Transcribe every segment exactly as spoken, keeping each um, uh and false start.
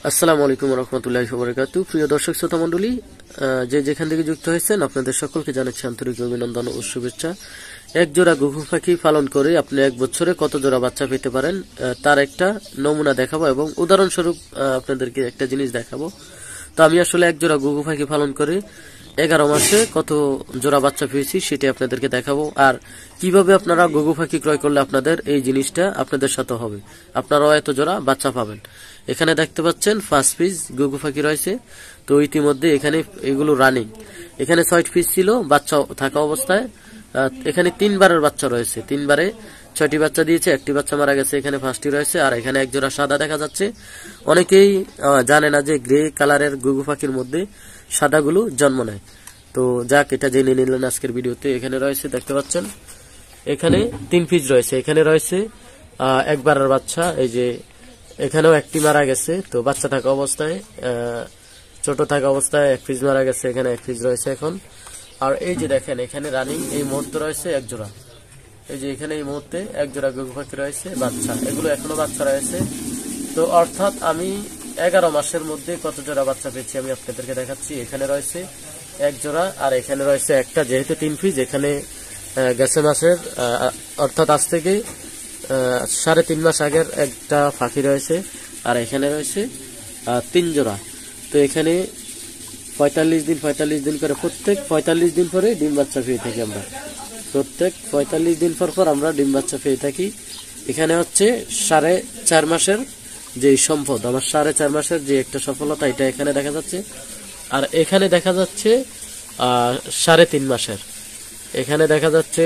আসসালামু আলাইকুম ওয়া রাহমাতুল্লাহি ওয়া বারাকাতুহু। প্রিয় দর্শক শ্রোতা মণ্ডলী, যে যেখান থেকে যুক্ত হয়েছেন আপনাদের সকলকে জানাচ্ছি আন্তরিক অভিনন্দন ও শুভেচ্ছা। এক জোড়া ঘুঘু পাখি পালন করে আপনি এক বছরে কত জোড়া বাচ্চা পেতে পারেন তার একটা নমুনা দেখাবো এবং উদাহরণস্বরূপ আপনাদেরকে একটা জিনিস দেখাবো। তো আমি আসলে এক জোড়া ঘুঘু পাখি পালন করে এগারো মাসে কত জোড়া বাচ্চা পেয়েছি সেটি আপনাদেরকে দেখাবো, আর কিভাবে আপনারা ঘুঘু পাখি ক্রয় করলে আপনাদের এই জিনিসটা আপনাদের সাথে হবে, আপনারাও এত জোড়া বাচ্চা পাবেন। এখানে দেখতে পাচ্ছেন পাঁচ পিস ঘুঘু পাখি রয়েছে। তো ইতিমধ্যে এখানে এগুলো রানিং, এখানে ছয় পিস ছিল বাচ্চা থাকা অবস্থায়, এখানে তিনবারের বাচ্চা রয়েছে, তিনবারে ছয়টি বাচ্চা দিয়েছে, একটি বাচ্চা মারা গেছে, এখানে পাঁচটি রয়েছে। আর এখানে এক জোড়া সাদা দেখা যাচ্ছে। অনেকেই জানে না যে গ্রে কালারের ঘুঘু পাখির মধ্যে সাদাগুলো জন্ম নেয়। তো যাক, এটা জেনে নিলেন আজকের ভিডিওতে। এখানে রয়েছে দেখতে পাচ্ছেন, এখানে তিন পিস রয়েছে, এখানে রয়েছে একবারের বাচ্চা, এই যে এখানেও একটি মারা গেছে। তো বাচ্চা থাকা অবস্থায় ছোট থাকা অবস্থায় এক পিস মারা গেছে, এখানে এক পিস রয়েছে এখন। আর এই যে দেখেন এখানে রানিং এই মুহূর্তে রয়েছে এক জোড়া, এই যে এখানে এই মুহূর্তে এক জোড়া ঘুঘু পাখি রয়েছে বাচ্চা, এগুলো এখনো বাচ্চা রয়েছে। তো অর্থাৎ আমি এগারো মাসের মধ্যে কত জোড়া বাচ্চা পেয়েছি আমি আপনাদেরকে দেখাচ্ছি। এখানে রয়েছে এক জোড়া আর এখানে রয়েছে একটা, যেহেতু তিন পিস এখানে গেছে মাসের অর্থাৎ আজ থেকে সাড়ে তিন মাস আগের একটা পাখি রয়েছে, আর এখানে রয়েছে তিন জোড়া। তো এখানে পঁয়তাল্লিশ দিন পঁয়তাল্লিশ দিন করে প্রত্যেক পঁয়তাল্লিশ দিন পরে ডিম বাচ্চা পেয়ে থাকি আমরা, প্রত্যেক পঁয়তাল্লিশ দিন পর পর আমরা ডিম বাচ্চা পেয়ে থাকি। এখানে হচ্ছে সাড়ে চার মাসের যে সম্পদ, আমার সাড়ে চার মাসের যে একটা সফলতা, এটা এখানে দেখা যাচ্ছে। আর এখানে দেখা যাচ্ছে আহ সাড়ে তিন মাসের, এখানে দেখা যাচ্ছে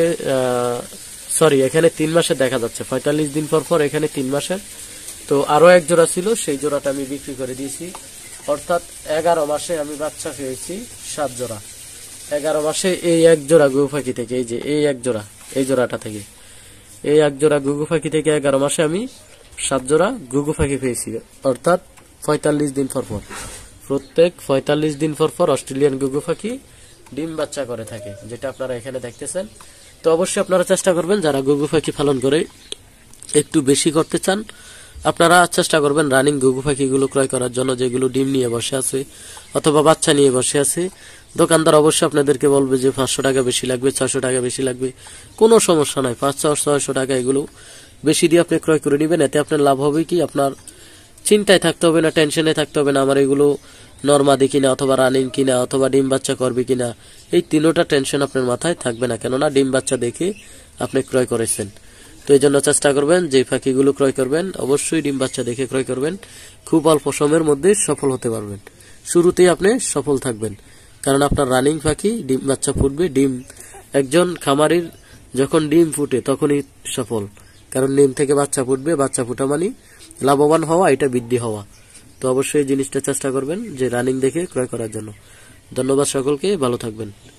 সরি এখানে তিন মাসের দেখা যাচ্ছে, পঁয়তাল্লিশ দিন পর পর এখানে তিন মাসের। তো আরো এক জোড়া ছিল, সেই জোড়াটা আমি বিক্রি করে দিয়েছি। অর্থাৎ এগারো মাসে আমি বাচ্চা পেয়েছি সাত জোড়া, এগারো মাসে এই এক জোড়া ঘুঘু পাখি থেকে, এই যে এই এক জোড়া, এই জোড়াটা থেকে, এই এক জোড়া ঘুঘু পাখি থেকে এগারো মাসে আমি সাত জোড়া ঘুঘু পাখি পেয়েছি। অর্থাৎ পঁয়তাল্লিশ দিন পর পর, প্রত্যেক পঁয়তাল্লিশ দিন পর পর অস্ট্রেলিয়ান ঘুঘু পাখি ডিম বাচ্চা করে থাকে, যেটা আপনারা এখানে দেখতেছেন। তো অবশ্যই আপনারা চেষ্টা করবেন, যারা ঘুঘু পাখি পালন করে একটু বেশি করতে চান, আপনারা চেষ্টা করবেন রানিং ঘুঘু পাখিগুলো ক্রয় করার জন্য, যেগুলো ডিম নিয়ে বসে আছে অথবা বাচ্চা নিয়ে বসে আছে। দোকানদার অবশ্যই আপনাদেরকে বলবে যে পাঁচশো টাকা বেশি লাগবে, ছয়শো টাকা বেশি লাগবে, কোনো সমস্যা নাই, পাঁচশো ছয়শো টাকা এগুলো বেশি দিয়ে আপনি ক্রয় করে নেবেন। এতে আপনার লাভ হবে কি, আপনার চিন্তায় থাকতে হবে না, টেনশনে থাকতে হবে না, আমার এগুলো নরমাদি কিনা অথবা রানিং কিনা অথবা ডিম বাচ্চা করবে কিনা, এই তিনোটা টেনশন আপনার মাথায় থাকবে না, কেননা ডিম বাচ্চা দেখে আপনি ক্রয় করেছেন। তো এই জন্য চেষ্টা করবেন যে পাখিগুলো ক্রয় করবেন অবশ্যই ডিম বাচ্চা দেখে ক্রয় করবেন, খুব অল্প সময়ের মধ্যে সফল হতে পারবেন, শুরুতেই আপনি সফল থাকবেন। কারণ আপনার রানিং পাখি ডিম বাচ্চা ফুটবে, ডিম একজন খামারির যখন ডিম ফুটে তখনই সফল, কারণ ডিম থেকে বাচ্চা ফুটবে, বাচ্চা ফুটা মানে লাভবান হওয়া, এটা বৃদ্ধি হওয়া। তো অবশ্যই এই জিনিসটা চেষ্টা করবেন যে রানিং দেখে ক্রয় করার জন্য। ধন্যবাদ সকলকে, ভালো থাকবেন।